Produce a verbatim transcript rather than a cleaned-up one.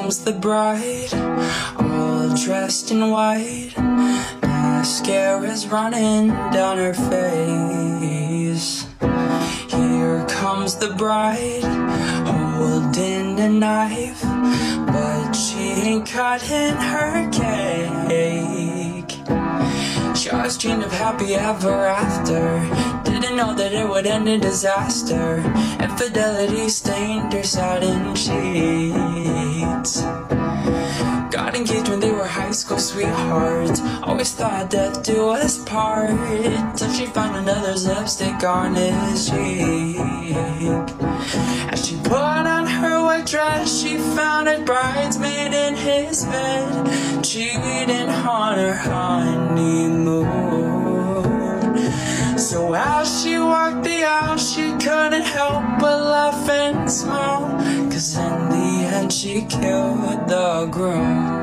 comes the bride, all dressed in white. Mascara's running down her face. Here comes the bride, holding a knife, but she ain't cutting her cake. She always dreamed of happy ever after, didn't know that it would end in disaster. Infidelity stained her satin sheets. Got engaged when they were high school sweethearts, always thought death do us part, till she found another's lipstick on his cheek. As she put on her white dress, she found a bridesmaid in his bed, cheating on her honeymoon. So as she walked the aisle, she couldn't help but laugh and smile, 'cause in the end she killed the groom.